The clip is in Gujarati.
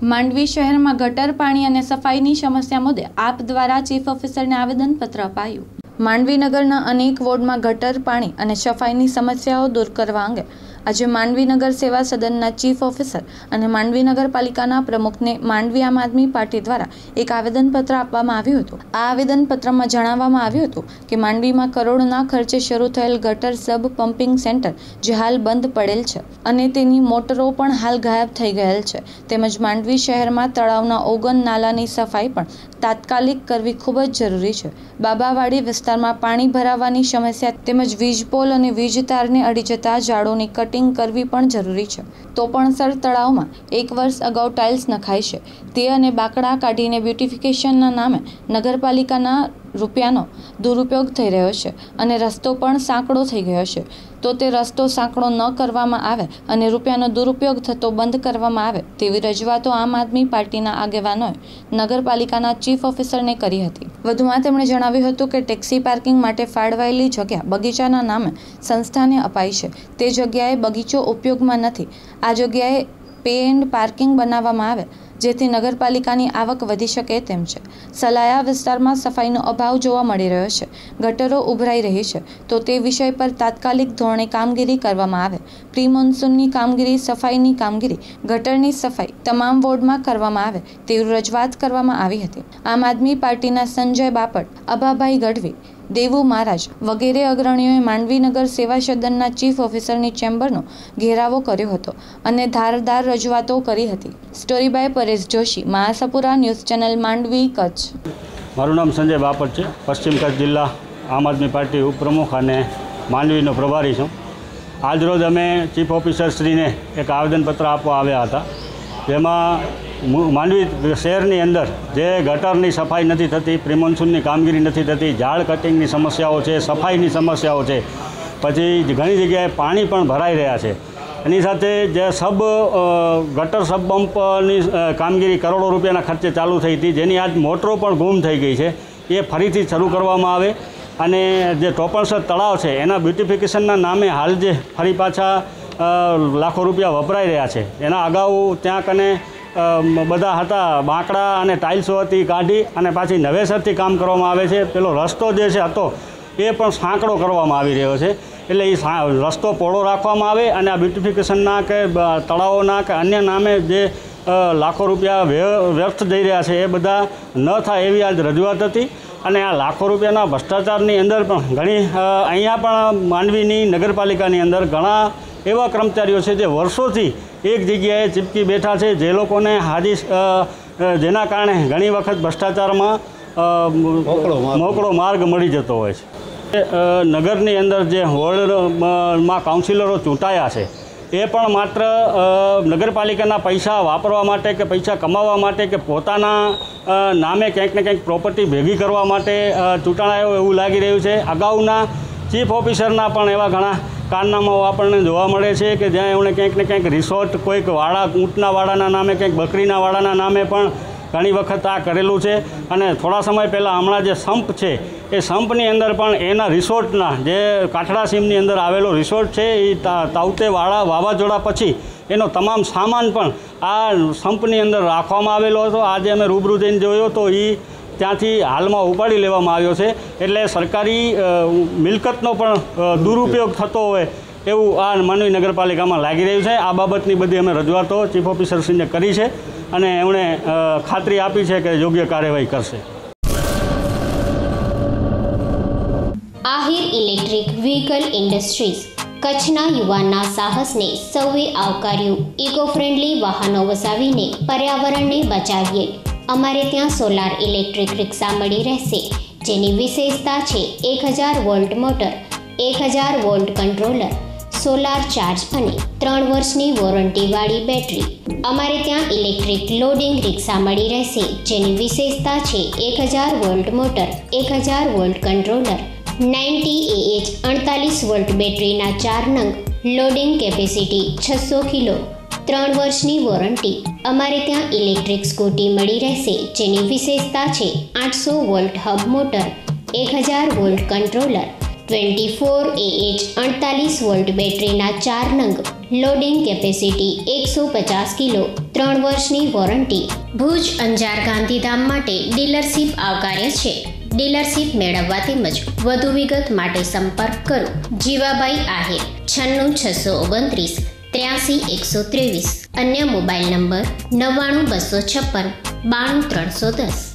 માંડવી શહેરમાં ગટર પાણી અને સફાઈની સમસ્યા મુદ્દે આપ દ્વારા ચીફ ઓફિસરને આવેદનપત્ર અપાયું। માંડવી નગરના અનેક વોર્ડમાં ગટર પાણી અને સફાઈની સમસ્યાઓ દૂર કરવા અંગે આજે માંડવી નગર સેવા સદનના ચીફ ઓફિસર અને માંડવી નગરપાલિકાના પ્રમુખને માંડવી આમ આદમી પાર્ટી દ્વારા એક આવેદનપત્ર આપવામાં આવ્યું હતું। આ આવેદનપત્રમાં જણાવવામાં આવ્યું હતું કે માંડવીમાં કરોડોના ખર્ચે શરૂ થયેલ ગટર સબ પમ્પિંગ સેન્ટર જે હાલ બંધ પડેલ છે અને તેની મોટરો પણ હાલ ગાયબ થઈ ગયેલ છે, તેમજ માંડવી શહેરમાં તળાવના ઓગન નાલાની સફાઈ પણ તાત્કાલિક કરવી ખૂબ જ જરૂરી છે। બાબાવાડી વિસ્તારમાં પાણી ભરાવાની સમસ્યા તેમજ વીજ પોલ અને વીજ તારને અડી જતા ઝાડોની કટિંગ કરવી પણ જરૂરી છે। તો પણ સર તળાવમાં 1 વર્ષ અગાઉ ટાઇલ્સ નખાય છે તે અને બાકડા કાઢીને બ્યુટિફિકેશનના નામે નગરપાલિકાના રૂપિયાનો દુરુપયોગ થઈ રહ્યો છે અને રસ્તો પણ સાંકડો થઈ ગયો છે। તો તે રસ્તો સાંકડો ન કરવામાં આવે અને રૂપિયાનો દુરુપયોગ થતો બંધ કરવામાં આવે તેવી રજૂઆતો આમ આદમી પાર્ટીના આગેવાનોએ નગરપાલિકાના ચીફ ઓફિસરને કરી હતી। વધુમાં તેમણે જણાવ્યું હતું કે ટેક્સી પાર્કિંગ માટે ફાળવાયેલી જગ્યા બગીચાના નામે સંસ્થાને અપાઈ છે, તે જગ્યાએ બગીચો ઉપયોગમાં નથી। આ જગ્યાએ પે એન્ડ પાર્કિંગ બનાવવામાં આવે જેથી નગરપાલિકાની આવક વધી શકે તેમ છે। સલાયા વિસ્તારમાં સફાઈનો અભાવ જોવા મળી રહ્યો છે, ગટરો ઉભરાઈ રહી છે, તો તે વિષય પર તાત્કાલિક ધોરણે કામગીરી કરવામાં આવે। પ્રી મોન્સૂનની કામગીરી, સફાઈની કામગીરી, ગટરની સફાઈ તમામ વોર્ડમાં કરવામાં આવે તેવી રજૂઆત કરવામાં આવી હતી। આમ આદમી પાર્ટીના સંજય બાપટ, અભાભાઈ ગઢવી, દેવુ મહારાજ વગેરે અગ્રણીઓએ માંડવી નગર સેવા સદનના ચીફ ઓફિસરની ચેમ્બરનો ઘેરાવો કર્યો હતો અને ધારદાર રજૂઆતો કરી હતી। સ્ટોરી બાય પરેશ જોશી, મહાસાપુરા ન્યૂઝ ચેનલ, માંડવી, કચ્છ। મારું નામ સંજય બાપટ છે, પશ્ચિમ કચ્છ જિલ્લા આમ આદમી પાર્ટી ઉપપ્રમુખ અને માંડવીનો પ્રભારી છું। આજરોજ અમે ચીફ ઓફિસરશ્રીને એક આવેદનપત્ર આપવા આવ્યા હતા, જેમાં માંડવી શહેરની અંદર જે ગટરની સફાઈ નથી થતી, પ્રિમોન્સૂનની કામગીરી નથી થતી, ઝાડ કટિંગની સમસ્યાઓ છે, સફાઈની સમસ્યાઓ છે, પછી ઘણી જગ્યાએ પાણી પણ ભરાઈ રહ્યા છે। એની સાથે જે ગટર સબ પંપની કામગીરી કરોડો રૂપિયાના ખર્ચે ચાલુ થઈ હતી, જેની આજ મોટરો પણ ગુમ થઈ ગઈ છે, એ ફરીથી શરૂ કરવામાં આવે અને જે ટોપણસર તળાવ છે એના બ્યુટિફિકેશનના નામે હાલ જે ફરી પાછા લાખો રૂપિયા વપરાઈ રહ્યા છે, એના અગાઉ ત્યાં કને બધા હતા બાંકડા અને ટાઇલ્સો હતી કાઢી અને પાછી નવેસરથી કામ કરવામાં આવે છે। પેલો રસ્તો જે છે હતો એ પણ સાંકડો કરવામાં આવી રહ્યો છે, એટલે એ રસ્તો પહોળો રાખવામાં આવે અને આ બ્યુટિફિકેશનના કે તળાવોના કે અન્ય નામે જે લાખો રૂપિયા વ્યર્થ જઈ રહ્યા છે એ બધા ન થાય એવી આજ રજૂઆત હતી। અને આ લાખો રૂપિયાના ભ્રષ્ટાચારની અંદર પણ ઘણી અહીંયા પણ માંડવીની નગરપાલિકાની અંદર ઘણા એવા કર્મચારીઓ છે જે વર્ષોથી એક જગ્યાએ ચીપકી બેઠા છે, જે લોકોને જેના કારણે ઘણી વખત ભ્રષ્ટાચારમાં મોકળો માર્ગ મળી જતો હોય છે। નગરની અંદર જે વોર્ડમાં કાઉન્સિલરો ચૂંટાયા છે એ પણ માત્ર નગરપાલિકાના પૈસા વાપરવા માટે કે પૈસા કમાવા માટે કે પોતાના નામે ક્યાંક ને ક્યાંક પ્રોપર્ટી ભેગી કરવા માટે ચૂંટાયા એવું લાગી રહ્યું છે। અગાઉના ચીફ ઓફિસરના પણ એવા ઘણા કારનામાઓ આપણને જોવા મળે છે કે જ્યાં એમણે ક્યાંક ને ક્યાંક રિસોર્ટ, કોઈક વાડા, ઊંટના વાડાના નામે, ક્યાંક બકરીના વાડાના નામે પણ ઘણી વખત આ કરેલું છે। અને થોડા સમય પહેલાં હમણાં જે સંપ છે એ સંપની અંદર પણ એના રિસોર્ટના જે કાઠડા સીમની અંદર આવેલો રિસોર્ટ છે એ તાવતે વાવાઝોડા પછી એનો તમામ સામાન પણ આ સંપની અંદર રાખવામાં આવેલો હતો। આજે અમે રૂબરૂ જઈને જોયો તો એ ત્યાંથી હાલમાં ઉપાડી લેવામાં આવ્યો છે, એટલે સરકારી મિલકતનો પણ દુરુપયોગ થતો હોય એવું આ માંડવી નગરપાલિકામાં લાગી રહ્યું છે। આ બાબતની બધી અમે રજૂઆતો ચીફ ઓફિસરશ્રીને કરી છે અને એમણે ખાતરી આપી છે કે યોગ્ય કાર્યવાહી કરશે। આહિર ઇલેક્ટ્રિક વ્હીકલ ઇન્ડસ્ટ્રીઝ કચ્છના યુવાનના સાહસને સૌએ આવકાર્યું। ઇકો ફ્રેન્ડલી વાહનો વસાવીને પર્યાવરણને બચાવીએ। અમારે ત્યાં સોલાર ઇલેક્ટ્રિક રિક્ષા મળી રહેશે, જેની વિશેષતા છે 1000 volt motor, 1000 volt controller, solar charge અને 3 વર્ષની વોરંટીવાળી બેટરી। અમારે ત્યાં ઇલેક્ટ્રિક લોડિંગ રિક્ષા મળી રહેશે, જેની વિશેષતા છે 1000 volt motor, 1000 volt controller, 90 Ah 48 volt બેટરીના 4 નંગ, લોડિંગ કેપેસિટી 600 કિલો, 3 વર્ષની વોરંટી। અમારે ત્યાં ઇલેક્ટ્રિક સ્કૂટી મળી રહેશે, જેની વિશેષતા છે 800 volt hub motor, 1000 volt controller, 24Ah 48 volt બેટરીના 4 નંગ, લોડિંગ કેપેસિટી 150 કિલો, 3 વર્ષની વોરંટી. ભુજ, અંજાર, ગાંધીધામ માટે ડીલરશીપ આવકાર્ય છે. ડીલરશીપ મેળવવા તેમજ વધુ વિગત માટે સંપર્ક કરો જીવાબાઈ આહિર 96 629 83 123. અન્ય મોબાઈલ નંબર 99 256 92 310.